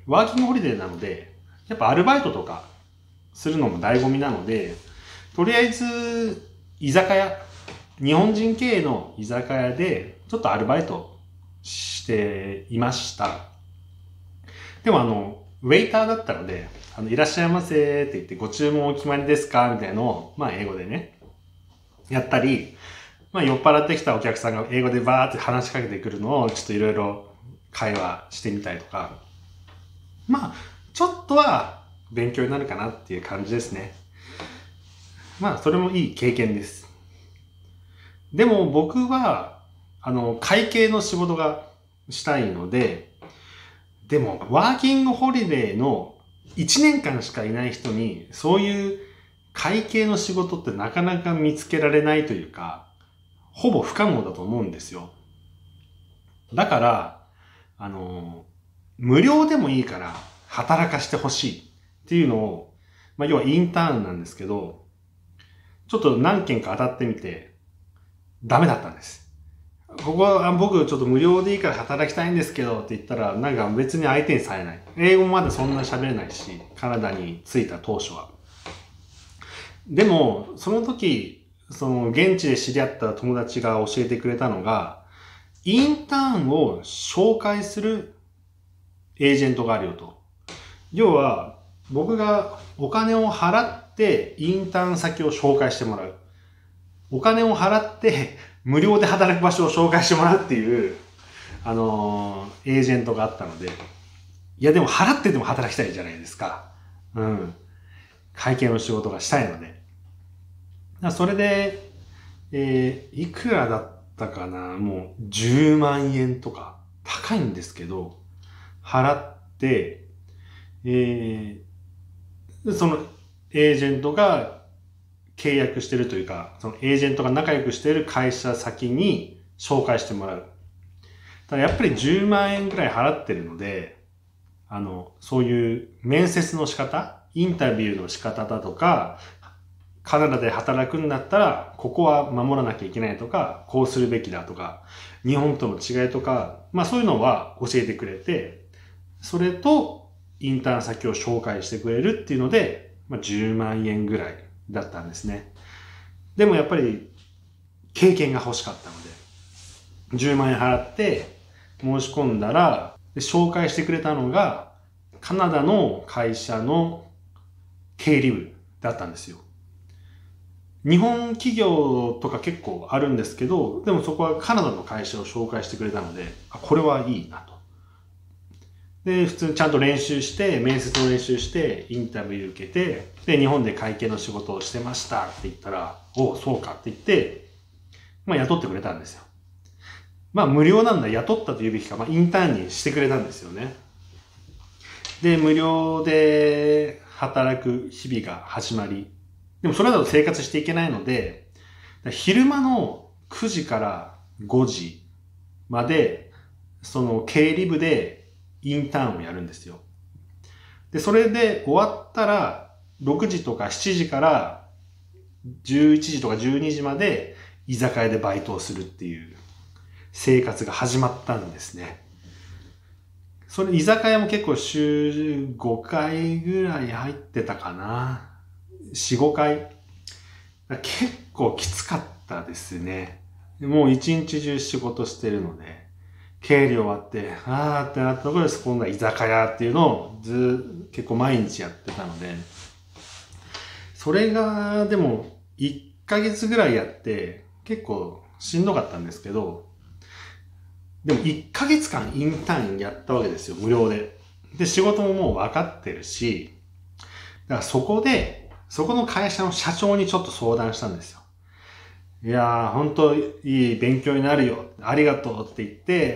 ワーキングホリデーなので、やっぱアルバイトとかするのも醍醐味なので、とりあえず居酒屋、日本人経営の居酒屋でちょっとアルバイトしていました。でもウェイターだったので、いらっしゃいませって言ってご注文お決まりですかみたいなのを、英語でね、やったり、酔っ払ってきたお客さんが英語でバーって話しかけてくるのをちょっといろいろ会話してみたりとか、ちょっとは勉強になるかなっていう感じですね。それもいい経験です。でも僕は、会計の仕事がしたいので、でもワーキングホリデーの1年間しかいない人に、そういう会計の仕事ってなかなか見つけられないというか、ほぼ不可能だと思うんですよ。だから、無料でもいいから働かしてほしいっていうのを、要はインターンなんですけど、ちょっと何件か当たってみて、ダメだったんです。ここは僕ちょっと無料でいいから働きたいんですけどって言ったら、なんか別に相手にされない。英語もまだそんな喋れないし、カナダに着いた当初は。でも、その時、現地で知り合った友達が教えてくれたのが、インターンを紹介するエージェントがあるよと。要は、僕がお金を払ってインターン先を紹介してもらう。お金を払って無料で働く場所を紹介してもらうっていう、エージェントがあったので、いやでも払ってでも働きたいじゃないですか。会計の仕事がしたいので。それで、いくらだったかな、もう10万円とか高いんですけど、払って、そのエージェントが契約してるというか、そのエージェントが仲良くしている会社先に紹介してもらう。ただやっぱり10万円くらい払ってるので、そういう面接の仕方、インタビューの仕方だとか、カナダで働くんだったら、ここは守らなきゃいけないとか、こうするべきだとか、日本との違いとか、そういうのは教えてくれて、それとインターン先を紹介してくれるっていうので、10万円ぐらいだったんですね。でもやっぱり経験が欲しかったので、10万円払って申し込んだら、紹介してくれたのがカナダの会社の経理部だったんですよ。日本企業とか結構あるんですけど、でもそこはカナダの会社を紹介してくれたので、これはいいなと。で、普通にちゃんと練習して、面接の練習して、インタビュー受けて、で、日本で会計の仕事をしてましたって言ったら、おう、そうかって言って、雇ってくれたんですよ。無料なんだ、雇ったと言うべきか、インターンにしてくれたんですよね。で、無料で働く日々が始まり、でもそれだと生活していけないので、昼間の9時から5時まで、その経理部でインターンをやるんですよ。で、それで終わったら、6時とか7時から11時とか12時まで居酒屋でバイトをするっていう生活が始まったんですね。それ、居酒屋も結構週5回ぐらい入ってたかな。4、5回。結構きつかったですね。もう一日中仕事してるので、経理終わって、あーってなったところで、今度は居酒屋っていうのを結構毎日やってたので、それが、でも、1ヶ月ぐらいやって、結構しんどかったんですけど、でも1ヶ月間インターンやったわけですよ、無料で。で、仕事ももう分かってるし、だからそこの会社の社長にちょっと相談したんですよ。いやー、本当いい勉強になるよ。ありがとうって言って、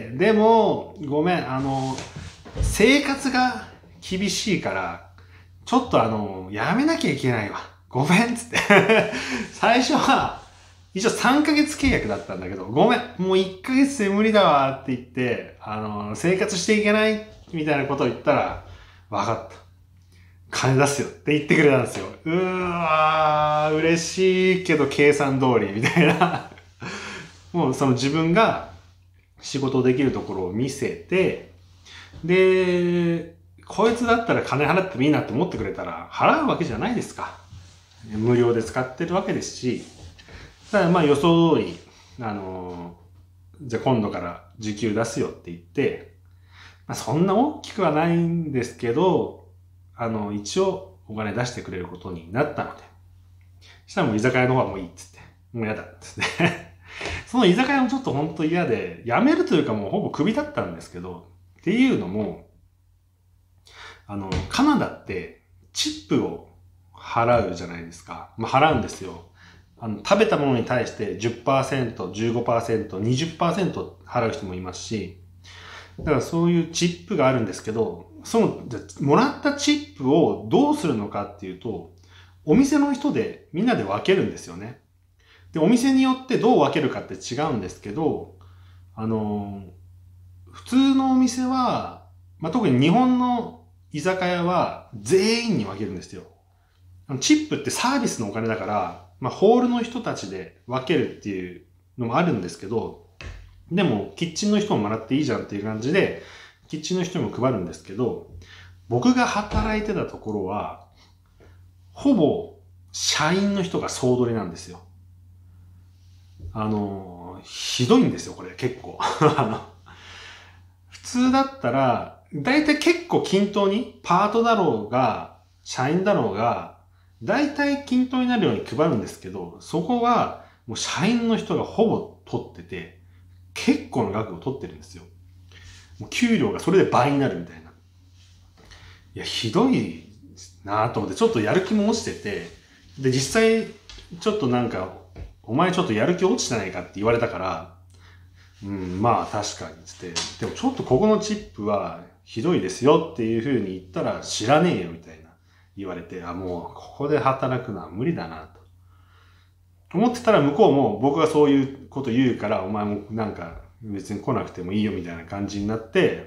でも、ごめん、生活が厳しいから、ちょっとやめなきゃいけないわ。ごめんっつって。最初は、一応3ヶ月契約だったんだけど、ごめん、もう1ヶ月で無理だわって言って、生活していけないみたいなことを言ったら、わかった。金出すよって言ってくれたんですよ。嬉しいけど計算通りみたいな。もうその自分が仕事できるところを見せて、で、 こいつだったら金払ってもいいなって思ってくれたら払うわけじゃないですか。無料で使ってるわけですし、だからまあ予想通り、じゃあ今度から時給出すよって言って、まあ、そんな大きくはないんですけど、一応お金出してくれることになったので、そしたらもう居酒屋の方はもういいっつって、もう嫌だっつって。その居酒屋もちょっと本当嫌で、辞めるというかもうほぼクビだったんですけど、っていうのも、カナダってチップを払うじゃないですか。まあ、払うんですよ。食べたものに対して 10%、15%、20% 払う人もいますし、だからそういうチップがあるんですけど、もらったチップをどうするのかっていうと、お店の人でみんなで分けるんですよね。で、お店によってどう分けるかって違うんですけど、普通のお店は、まあ、特に日本の居酒屋は全員に分けるんですよ。チップってサービスのお金だから、まあ、ホールの人たちで分けるっていうのもあるんですけど、でも、キッチンの人ももらっていいじゃんっていう感じで、キッチンの人にも配るんですけど、僕が働いてたところは、ほぼ、社員の人が総取りなんですよ。ひどいんですよ、これ、結構。普通だったら、だいたい結構均等に、パートだろうが、社員だろうが、だいたい均等になるように配るんですけど、そこは、もう社員の人がほぼ取ってて、結構な額を取ってるんですよ。もう給料がそれで倍になるみたいな。いや、ひどいなぁと思って、ちょっとやる気も落ちてて、で、実際、ちょっとなんか、お前ちょっとやる気落ちてないかって言われたから、まあ確かにつって、でもちょっとここのチップはひどいですよっていう風に言ったら知らねえよみたいな言われて、もうここで働くのは無理だなと。思ってたら向こうも僕がそういうこと言うから、お前もなんか別に来なくてもいいよみたいな感じになって、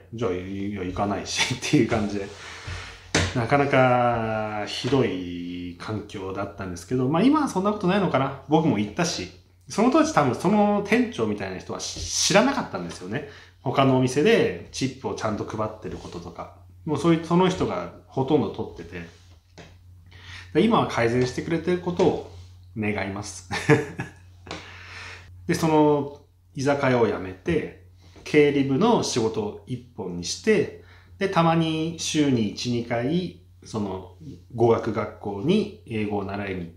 じゃあ行かないしっていう感じで、なかなかひどい環境だったんですけど、まあ今はそんなことないのかな。僕も行ったし、その当時多分その店長みたいな人は知らなかったんですよね。他のお店でチップをちゃんと配ってることとか。もうその人がほとんど取ってて、今は改善してくれてることを願います。で、その居酒屋を辞めて、経理部の仕事を一本にして、で、たまに週に1、2回、その語学学校に英語を習いに行って、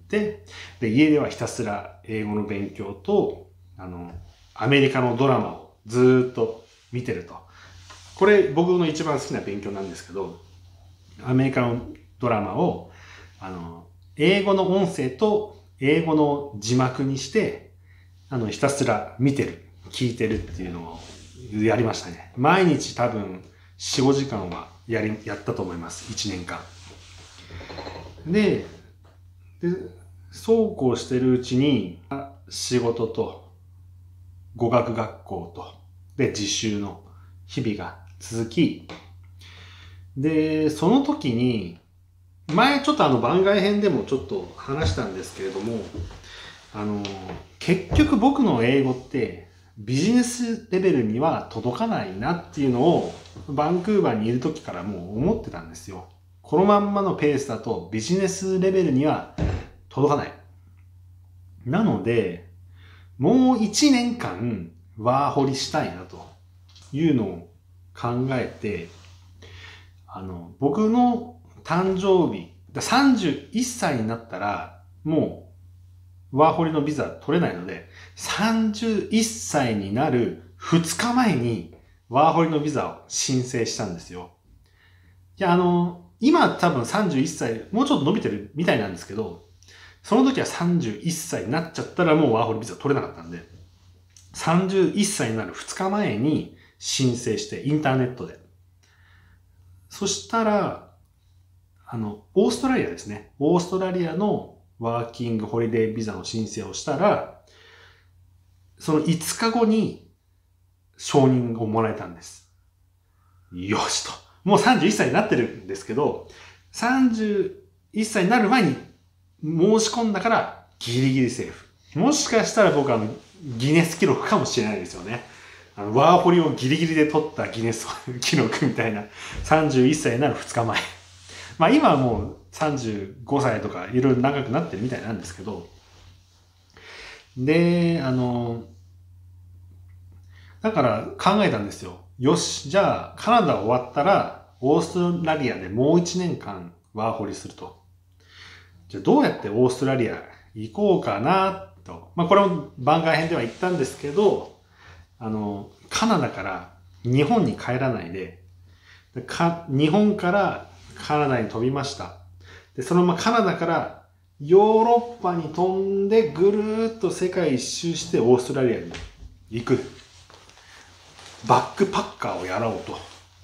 で、家ではひたすら英語の勉強と、アメリカのドラマをずーっと見てると。これ僕の一番好きな勉強なんですけど、アメリカのドラマを、英語の音声と英語の字幕にして、ひたすら見てる、聞いてるっていうのをやりましたね。毎日多分4、5時間はやったと思います。1年間。で、そうこうしてるうちに、仕事と語学学校と、で、実習の日々が続き、で、その時に、前ちょっと番外編でもちょっと話したんですけれども、結局僕の英語ってビジネスレベルには届かないなっていうのをバンクーバーにいる時からもう思ってたんですよ。このまんまのペースだとビジネスレベルには届かない。なので、もう1年間ワーホリしたいなというのを考えて、僕の誕生日、31歳になったらもうワーホリのビザ取れないので、31歳になる2日前にワーホリのビザを申請したんですよ。いや、今多分31歳、もうちょっと伸びてるみたいなんですけど、その時は31歳になっちゃったらもうワーホリビザ取れなかったんで、31歳になる2日前に申請して、インターネットで。そしたら、オーストラリアですね。オーストラリアのワーキングホリデービザの申請をしたら、その5日後に承認をもらえたんです。よしと。もう31歳になってるんですけど、31歳になる前に申し込んだからギリギリセーフ。もしかしたら僕はギネス記録かもしれないですよね。 ワーホリをギリギリで取ったギネス記録みたいな31歳になる2日前。まあ今はもう35歳とかいろいろ長くなってるみたいなんですけど、で、だから考えたんですよ。よし、じゃあカナダ終わったらオーストラリアでもう1年間ワーホリすると。じゃあどうやってオーストラリア行こうかなと。まあこれも番外編では言ったんですけど、カナダから日本に帰らないで、日本からカナダに飛びました。で、そのままカナダからヨーロッパに飛んでぐるーっと世界一周してオーストラリアに行く。バックパッカーをやろうと。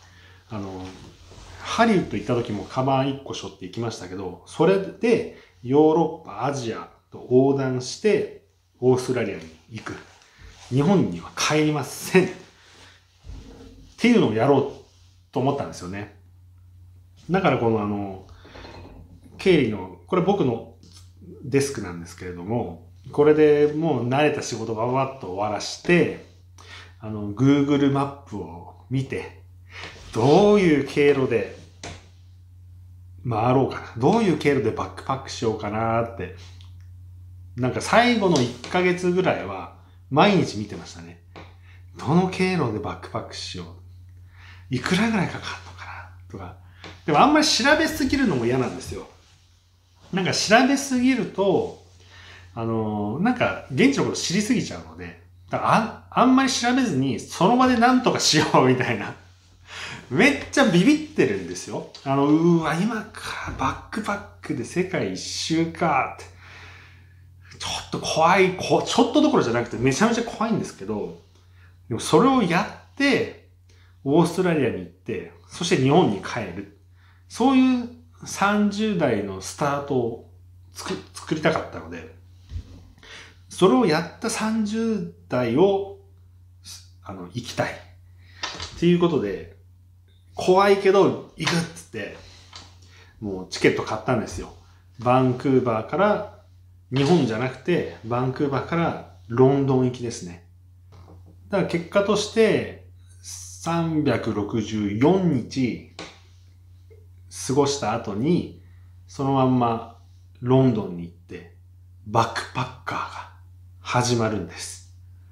ハリウッド行った時もカバン1個背負って行きましたけど、それでヨーロッパ、アジアと横断してオーストラリアに行く。日本には帰りません。っていうのをやろうと思ったんですよね。だからこの経理の、これ僕のデスクなんですけれども、これでもう慣れた仕事ばばっと終わらして、Google マップを見て、どういう経路で回ろうかな。どういう経路でバックパックしようかなって。なんか最後の1ヶ月ぐらいは毎日見てましたね。どの経路でバックパックしよう。いくらぐらいかかるのかなとか。でもあんまり調べすぎるのも嫌なんですよ。なんか調べすぎると、なんか現地のこと知りすぎちゃうので、だからあんまり調べずにその場で何とかしようみたいな。めっちゃビビってるんですよ。今からバックパックで世界一周かって。ちょっと怖い、ちょっとどころじゃなくてめちゃめちゃ怖いんですけど、でもそれをやって、オーストラリアに行って、そして日本に帰る。そういう30代のスタートを作りたかったので、それをやった30代を、生きたい。っていうことで、怖いけど行くっつって、もうチケット買ったんですよ。バンクーバーから、日本じゃなくて、バンクーバーからロンドン行きですね。だから結果として、364日過ごした後に、そのまんまロンドンに行って、バックパッカーが始まるんです。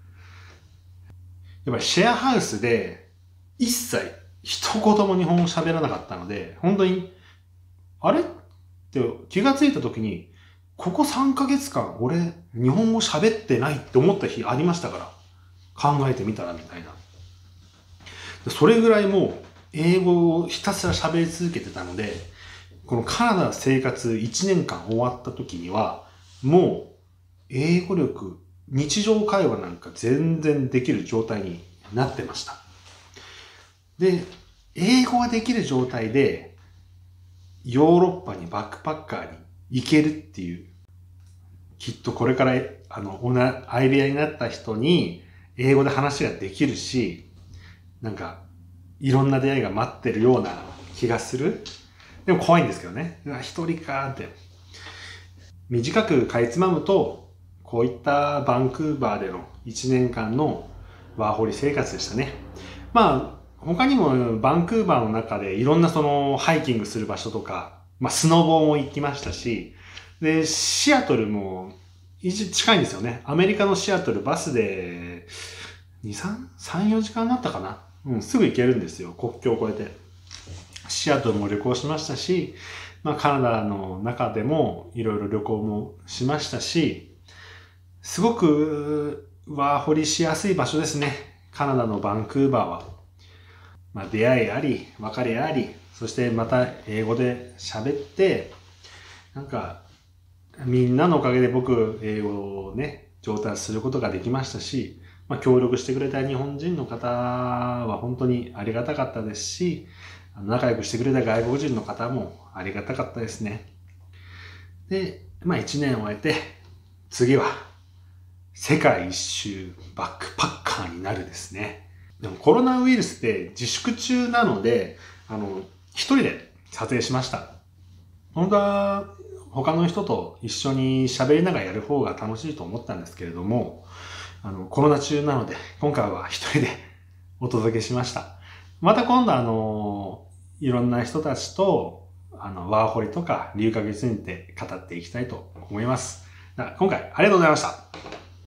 やっぱりシェアハウスで一切一言も日本語喋らなかったので、本当に、あれって気がついた時に、ここ3ヶ月間俺日本語喋ってないって思った日ありましたから、考えてみたらみたいな。それぐらいもう英語をひたすら喋り続けてたので、このカナダ生活1年間終わった時には、もう英語力、日常会話なんか全然できる状態になってました。で、英語ができる状態で、ヨーロッパにバックパッカーに行けるっていう、きっとこれから、相部屋になった人に、英語で話ができるし、なんか、いろんな出会いが待ってるような気がする。でも怖いんですけどね。一人かーって。短くかいつまむと、こういったバンクーバーでの1年間のワーホリ生活でしたね。まあ、他にもバンクーバーの中でいろんなハイキングする場所とか、まあスノボーも行きましたし、で、シアトルも近いんですよね。アメリカのシアトルバスで3、4時間だったかな。すぐ行けるんですよ。国境を越えて。シアトルも旅行しましたし、まあカナダの中でもいろいろ旅行もしましたし、すごくワーホリしやすい場所ですね。カナダのバンクーバーは。まあ出会いあり、別れあり、そしてまた英語で喋って、なんかみんなのおかげで僕英語をね、上達することができましたし、まあ協力してくれた日本人の方は本当にありがたかったですし、仲良くしてくれた外国人の方もありがたかったですね。で、まあ1年を終えて、次は世界一周バックパッカーになるですね。でもコロナウイルスで自粛中なので、一人で撮影しました。本当は他の人と一緒に喋りながらやる方が楽しいと思ったんですけれども、コロナ中なので、今回は一人でお届けしました。また今度いろんな人たちと、ワーホリとか留学について語っていきたいと思います。今回ありがとうございました。